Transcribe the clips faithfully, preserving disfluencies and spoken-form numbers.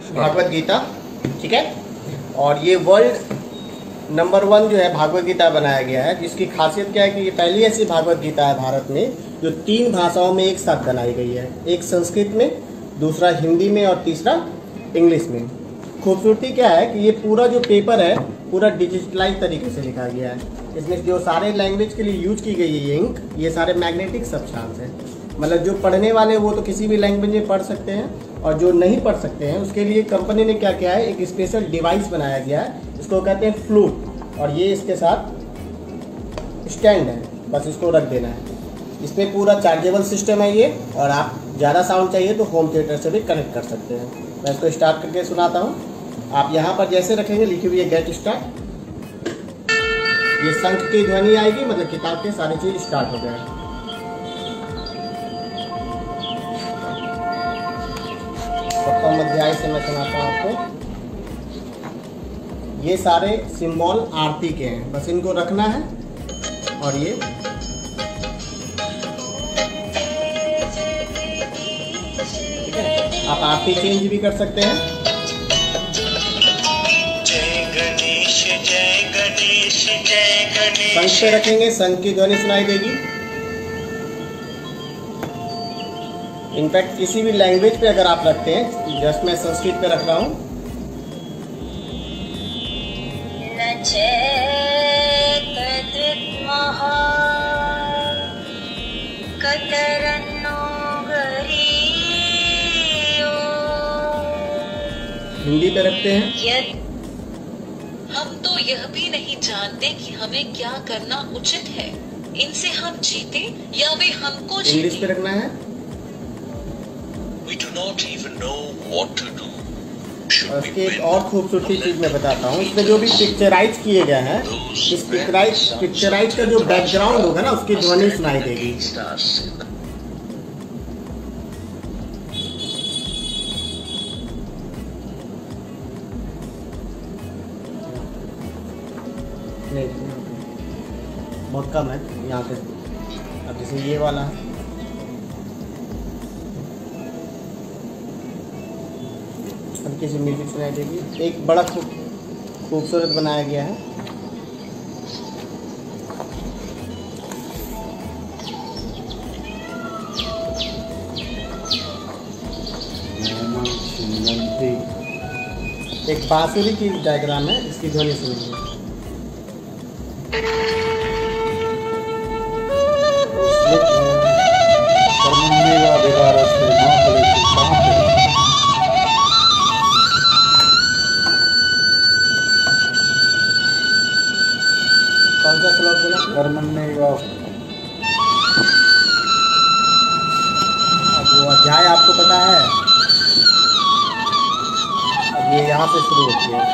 भागवत गीता, ठीक है। और ये वर्ल्ड नंबर वन जो है भागवत गीता बनाया गया है, जिसकी खासियत क्या है कि ये पहली ऐसी भागवत गीता है भारत में जो तीन भाषाओं में एक साथ बनाई गई है, एक संस्कृत में, दूसरा हिंदी में और तीसरा इंग्लिश में। खूबसूरती क्या है कि ये पूरा जो पेपर है पूरा डिजिटलाइज तरीके से लिखा गया है। इसमें जो सारे लैंग्वेज के लिए यूज की गई है ये इंक, ये सारे मैग्नेटिक सब्सटेंस है। मतलब जो पढ़ने वाले वो तो किसी भी लैंग्वेज में पढ़ सकते हैं, और जो नहीं पढ़ सकते हैं उसके लिए कंपनी ने क्या किया है, एक स्पेशल डिवाइस बनाया गया है, इसको कहते हैं फ्लूट। और ये इसके साथ स्टैंड है, बस इसको रख देना है। इसमें पूरा चार्जेबल सिस्टम है ये, और आप ज़्यादा साउंड चाहिए तो होम थिएटर से भी कनेक्ट कर सकते हैं। मैं इसको स्टार्ट करके सुनाता हूँ। आप यहाँ पर जैसे रखेंगे लिखी हुई है गेट स्टार्ट, ये शंख की ध्वनि आएगी, मतलब किताब के सारी चीज स्टार्ट हो गया। प्रथम अध्याय से मैं सुनाता हूँ आपको। ये सारे सिंबल आरती के हैं, बस इनको रखना है। और ये ठीक है, आप आरती चेंज भी कर सकते हैं। शंख पे रखेंगे, शंख की ध्वनि सुनाई देगी। इनफैक्ट किसी भी लैंग्वेज पे अगर आप रखते हैं, जस्ट मैं संस्कृत पे रख रहा हूँ, हिंदी पे रखते हैं। हम तो यह भी नहीं जानते कि हमें क्या करना उचित है, इनसे हम जीते या वे हमको जीते। इंग्लिश पे रखना है। We do not even know what to do. और इसकी एक और खूबसूरती चीज मैं बताता हूँ, इसमें जो भी पिक्चराइज किए गए हैं, इस पिक्चराइज पिक्चराइज का जो बैकग्राउंड होगा ना, उसकी ध्वनि सुनाई देगी। नहीं, बहुत कम है यहाँ पे। अब जैसे ये वाला है, हल्की सी म्यूजिक सुनाई देगी। एक बड़ा खूब खूबसूरत बनाया गया है। एक बांसुरी की डायग्राम है, इसकी ध्वनि सुनिए। कौन सा श्लोक बोला? अब वो अध्याय आपको पता है, अब ये यहाँ से शुरू होती है,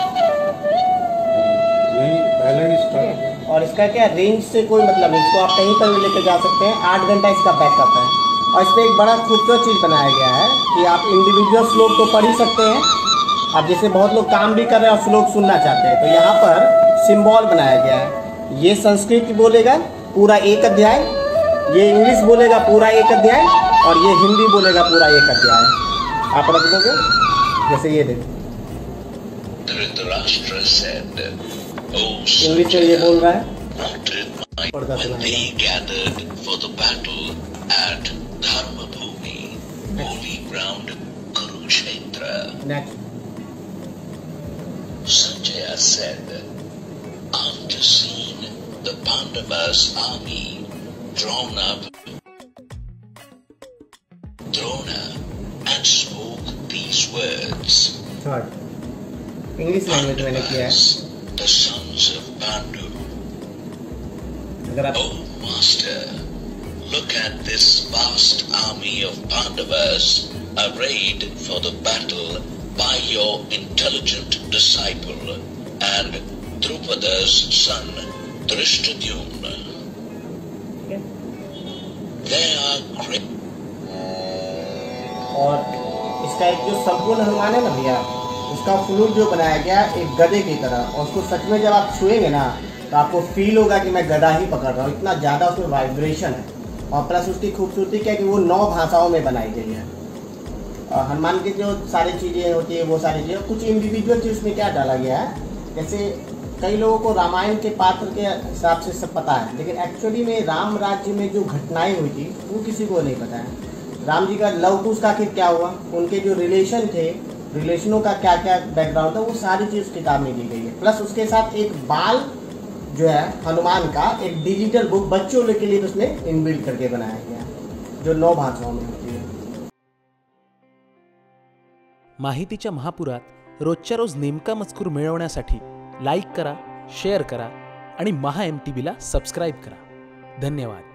यही पहले ही स्टार्ट। और इसका क्या रेंज से कोई मतलब नहीं, इसको आप कहीं पर भी लेकर जा सकते हैं। आठ घंटा इसका बैकअप है। और इसमें एक बड़ा खूबसूरत चीज़ बनाया गया है कि आप इंडिविजुअल श्लोक तो पढ़ ही सकते हैं। अब जैसे बहुत लोग काम भी कर रहे हैं और श्लोक सुनना चाहते हैं, तो यहाँ पर सिंबल बनाया गया है। ये संस्कृत बोलेगा पूरा एक अध्याय, ये इंग्लिश बोलेगा पूरा एक अध्याय, और ये हिंदी बोलेगा पूरा एक अध्याय। आप रख दोगे, जैसे ये देखो इंग्लिश में ये बोल रहा है। पढ़ता सुना Sanjaya said, after seeing the Pandavas' army drawn up, Drona and spoke these words. Third English language मैंने किया है। The sons of Pandu. अगर आप Oh master, look at this vast army of Pandavas arrayed for the battle by your intelligent disciple and Drupada's son Drishtadyumna. They are great. और इसका एक जो संपूर्ण हनुमान है ना भैया, उसका फ्लूट जो बनाया गया एक गधे की तरह, और उसको सच में जब आप छुएंगे ना तो आपको फील होगा कि मैं गधा ही पकड़ रहा हूँ, इतना ज़्यादा उसमें वाइब्रेशन है। और प्लस उसकी खूबसूरती क्या है कि वो नौ भाषाओं में बनाई गई है। अ, हनुमान की जो सारी चीज़ें होती है वो सारी चीज़ें, कुछ इंडिविजुअल चीज़ में क्या डाला गया है, जैसे कई लोगों को रामायण के पात्र के हिसाब से सब पता है, लेकिन एक्चुअली में राम राज्य में जो घटनाएं हुई थी वो किसी को नहीं पता है। राम जी का लव कुश का आखिर क्या हुआ, उनके जो रिलेशन थे, रिलेशनों का क्या क्या बैकग्राउंड था, वो सारी चीज़ किताब में दी गई है। प्लस उसके साथ एक बाल जो है हनुमान का एक डिजिटल बुक बच्चों के लिए उसमें इनबिल्ड करके बनाया गया है, जो नौ भाषाओं में होती है। माहितीच्या महापुरात रोजच्या रोज नेमका मजकूर मिळवण्यासाठी लाईक करा, शेअर करा आणि महा एम टी बीला सबस्क्राईब करा. धन्यवाद.